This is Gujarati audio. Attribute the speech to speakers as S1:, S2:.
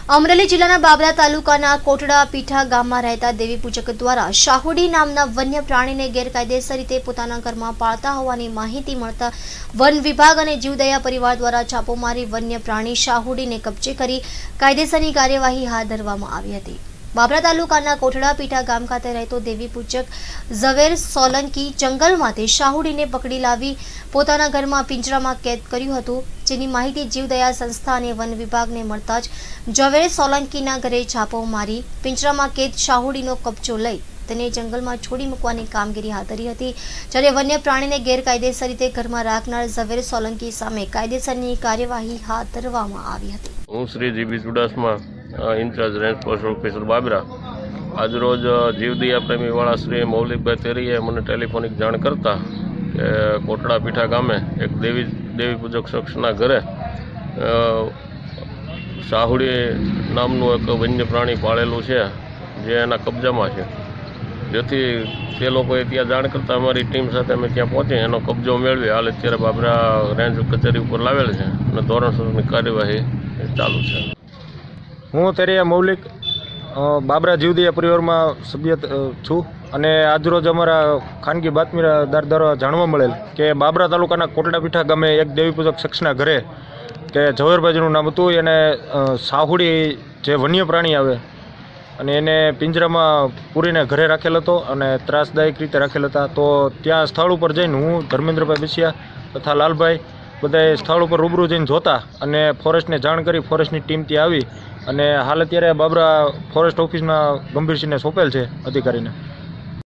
S1: અમરેલી જિલ્લાના બાબરા તાલુકાના કોટડા પીઠા ગામમાં રહેતા દેવી પૂજક દ્વારા શાહુડી નામના વન્ય પ્રાણીને ગેરકાયદેસર રીતે પોતાના ઘરમાં પાળતા હોવાની માહિતી મળતા વન વિભાગ અને જીવદયા પરિવાર દ્વારા છાપો મારી વન્ય પ્રાણી શાહુડીને કબજે કરી કાયદેસરની કાર્યવાહી હાથ ધરવામાં આવી હતી। બાબરા તાલુકાના કોટડા પીઠા ગામ ખાતે રહેતો દેવી પૂજક ઝવેર સોલંકી જંગલમાંથી શાહુડીને પકડી લાવી પોતાના ઘરમાં પિંજરામાં કેદ કર્યું હતું, જેની માહિતી જીવદયા સંસ્થા અને વન વિભાગને મળતા જ ઝવેર સોલંકીના ઘરે છાપો મારી પિંજરામાં કેદ શાહુડીનો કબજો લઈ તેને જંગલમાં છોડી મૂકવાની કામગીરી હાથ ધરી હતી। જ્યારે વન્ય પ્રાણીને ગેરકાયદેસર રીતે ઘરમાં રાખનાર ઝવેર સોલંકી સામે કાયદેસરની કાર્યવાહી હાથ ધરવામાં આવી હતી।
S2: હું Shri GB Chudasama in charge range post officer Babra આજ રોજ જીવદયા પ્રેમીવાળા શ્રી મૌલિકભાઈ તેરીએ મને ટેલિફોનિક જાણ કરતા કે કોટડા પીઠા ગામે એક દેવી પૂજક શખ્સના ઘરે શાહુડી નામનું એક વન્ય પ્રાણી પાળેલું છે જે એના કબજામાં છે, જેથી તે લોકોએ ત્યાં જાણ કરતાં અમારી ટીમ સાથે અમે ત્યાં પહોંચી એનો કબજો મેળવી હાલ અત્યારે બાબરા રેન્જ કચેરી ઉપર લાવેલ છે અને ધોરણસરની કાર્યવાહી ચાલુ છે।
S3: હું તેરીયા મૌલિક બાબરા જીવદયા પરિવારમાં સભ્ય છું અને આજરોજ અમારા ખાનગી બાતમીદાર દ્વારા જાણવા મળેલ કે બાબરા તાલુકાના કોટડા પીઠા ગામે એક દેવી પૂજક શખ્સના ઘરે કે ઝવેરભાઈનું નામ હતું, એને શાહુડી જે વન્ય પ્રાણી આવે અને એને પિંજરામાં પૂરીને ઘરે રાખેલ હતો અને ત્રાસદાયક રીતે રાખેલ હતા। તો ત્યાં સ્થળ ઉપર જઈને હું ધર્મેન્દ્રભાઈ બસિયા તથા લાલભાઈ બધાએ સ્થળ ઉપર રૂબરૂ જઈને જોતા અને ફોરેસ્ટને જાણ કરી ફોરેસ્ટની ટીમ ત્યાં આવી અને હાલ અત્યારે બાબરા ફોરેસ્ટ ઓફિસમાં ગંભીરસિંહને સોંપેલ છે અધિકારીને।